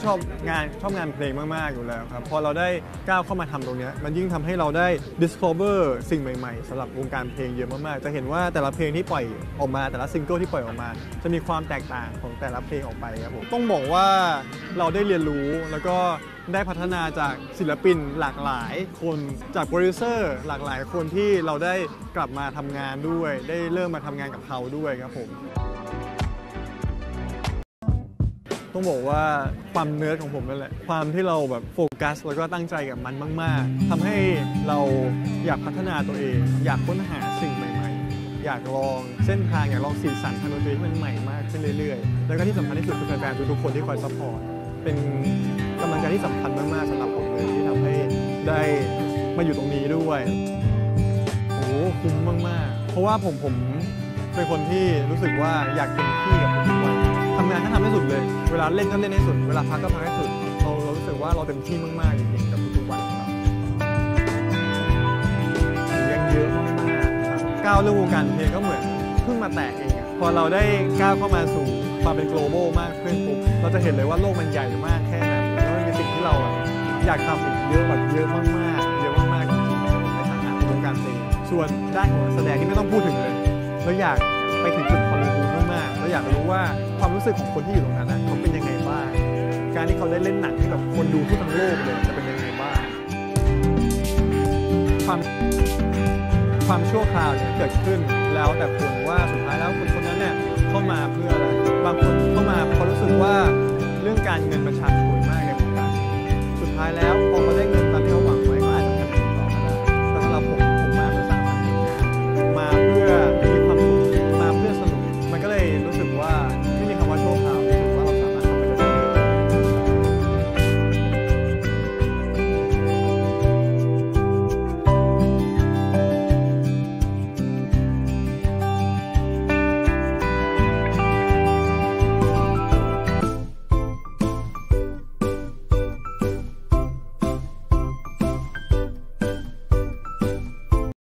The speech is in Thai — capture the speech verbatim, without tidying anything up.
ชอบงานชอบงานเพลงมากๆอยู่แล้วครับพอเราได้ก้าวเข้ามาทำตรงนี้มันยิ่งทำให้เราได้ discover สิ่งใหม่ๆสำหรับวงการเพลงเยอะมากๆจะเห็นว่าแต่ละเพลงที่ปล่อยออกมาแต่ละซิงเกิลที่ปล่อยออกมาจะมีความแตกต่างของแต่ละเพลงออกไปครับผมต้องบอกว่าเราได้เรียนรู้แล้วก็ได้พัฒนาจากศิลปินหลากหลายคนจากโปรดิวเซอร์หลากหลายคนที่เราได้กลับมาทำงานด้วยได้เริ่มมาทำงานกับเขาด้วยครับผมต้องบอกว่าความเนิร์ดของผมนั่นแหละความที่เราแบบโฟกัสแล้วก็ตั้งใจกับมันมากๆทำให้เราอยากพัฒนาตัวเองอยากค้นหาสิ่งใหม่ๆอยากลองเส้นทางอยากลองสีสันทางดนตรีที่มันใหม่มากขึ้นเรื่อยๆแล้วก็ที่สำคัญที่สุดคือแฟนๆทุกๆคนที่คอยซัพพอร์ตเป็นกำลังใจที่สำคัญมากๆสำหรับผมเลยที่ทำให้ได้มาอยู่ตรงนี้ด้วยโอ้คุ้มมากๆเพราะว่าผมผมเป็นคนที่รู้สึกว่าอยากเต็มที่กับทุกวันทำงานก็ทำให้สุดเลยเวลาเล่นก็เล่นให้สุดเวลาพักก็พักให้สุดเราเรารู้สึกว่าเราเต็มที่มากๆจริงๆกับทุกๆวันครับยังเยอะมากๆครับก้าวเรื่องวงการเพลงก็เหมือนเพิ่งมาแตะเองอะพอเราได้ก้าวเข้ามาสู่ความเป็น global มากขึ้นปุ๊บเราจะเห็นเลยว่าโลกมันใหญ่มากแค่ไหนแล้วมันมีสิ่งที่เราอยากทำอีกเยอะแบบเยอะมากๆเยอะมากๆจริงๆในฐานะวงการเพลงส่วนด้านของนักแสดงที่ไม่ต้องพูดถึงเลยเราอยากไปถึงจุดความรู้มากๆเราอยากรู้ว่าความรู้สึกของคนที่อยู่ตรงนั้นนะเขาเป็นยังไงบ้างการที่เขาได้เล่นหนังให้กับคนดูทั่วทั้งโลกเลยจะเป็นยังไงบ้างความความชั่วคราวเนี่ยเกิดขึ้นแล้วแต่ผลว่าสุดท้ายแล้วคนคนนั้นเนี่ยเข้ามาเพื่ออะไรบางคนเข้ามาเพราะรู้สึกว่าเรื่องการเงินมันชักชวน